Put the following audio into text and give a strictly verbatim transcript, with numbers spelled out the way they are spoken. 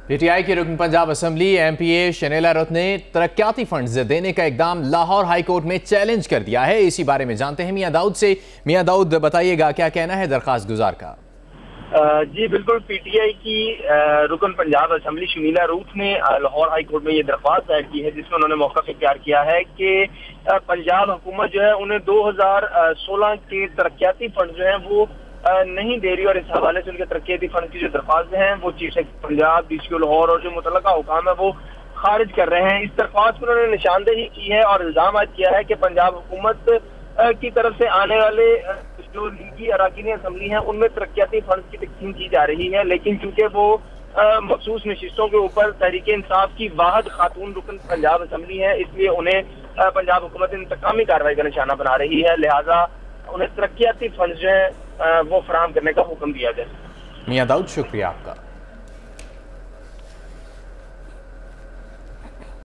PTI की रुकन Punjab assembly M P A Shanila Ruth ने तरक्याती फंड्स देने का इकदाम लाहौर हाई कोर्ट में चैलेंज कर दिया है। इसी बारे में जानते हैं मियां दाऊद से। मियां दाऊद, बताइएगा क्या कहना है दरखास्त गुजार का? जी बिल्कुल, पीटीआई की रुकन पंजाब असम्बली शनीला रूथ ने लाहौर हाई कोर्ट में ये दरख्वास्त दायर की है, जिसमें उन्होंने मौका इख्तियार किया है कि पंजाब हुकूमत जो है उन्हें दो हजार सोलह के तरक्याती फंड जो है वो नहीं दे रही और इस हवाले से उनके तरक्याती फंड की जो दरख्वास्त हैं वो chief secretary Punjab, DCO Lahore और जो मुतल्लका हुकाम है वो खारिज कर रहे हैं। इस दरख्वास्त में उन्होंने निशानदेही की है और इल्जाम किया है कि पंजाब हुकूमत की तरफ से आने वाले जो लीगी अराकीन असम्बली हैं उनमें तरक्याती फंड की तकसीम की जा रही है, लेकिन चूंकि वो मखसूस नशिस्तों के ऊपर तहरीक इंसाफ की वाहिद खातून रुकन पंजाब असम्बली है, इसलिए उन्हें पंजाब हुकूमत इंतकामी कार्रवाई का निशाना बना रही है। लिहाजा उन्हें तरक्याती फंड जो है वो फराहम करने का हुक्म दिया जाए। मियां दाऊद, शुक्रिया आपका।